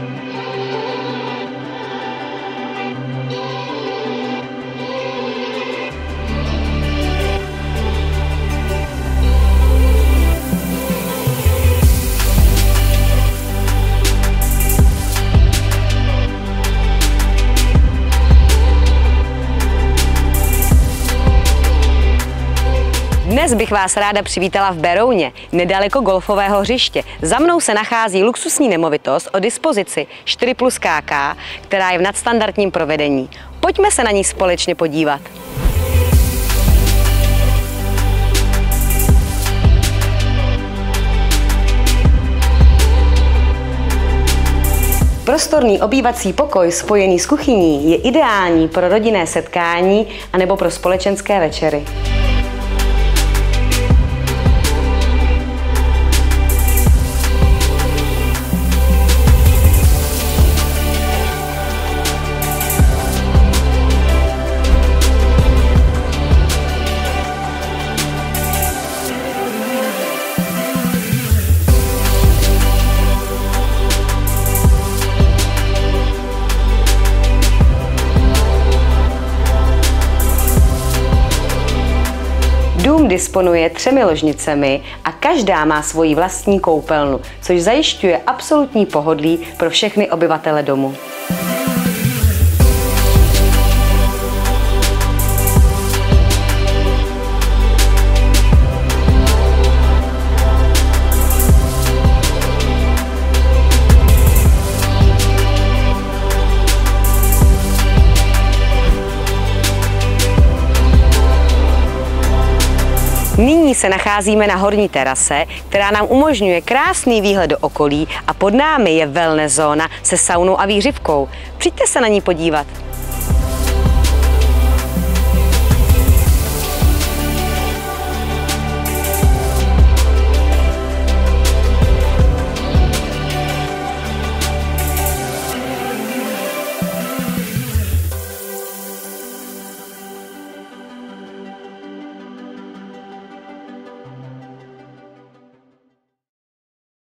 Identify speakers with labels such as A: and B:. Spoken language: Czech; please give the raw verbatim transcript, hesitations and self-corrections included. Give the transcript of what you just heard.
A: Dnes bych vás ráda přivítala v Berouně, nedaleko golfového hřiště. Za mnou se nachází luxusní nemovitost o dispozici čtyři plus K K, která je v nadstandardním provedení. Pojďme se na ní společně podívat. Prostorný obývací pokoj spojený s kuchyní je ideální pro rodinné setkání anebo pro společenské večery. Dům disponuje třemi ložnicemi a každá má svoji vlastní koupelnu, což zajišťuje absolutní pohodlí pro všechny obyvatele domu. Nyní se nacházíme na horní terase, která nám umožňuje krásný výhled do okolí a pod námi je wellness zóna se saunou a výřivkou. Přijďte se na ní podívat.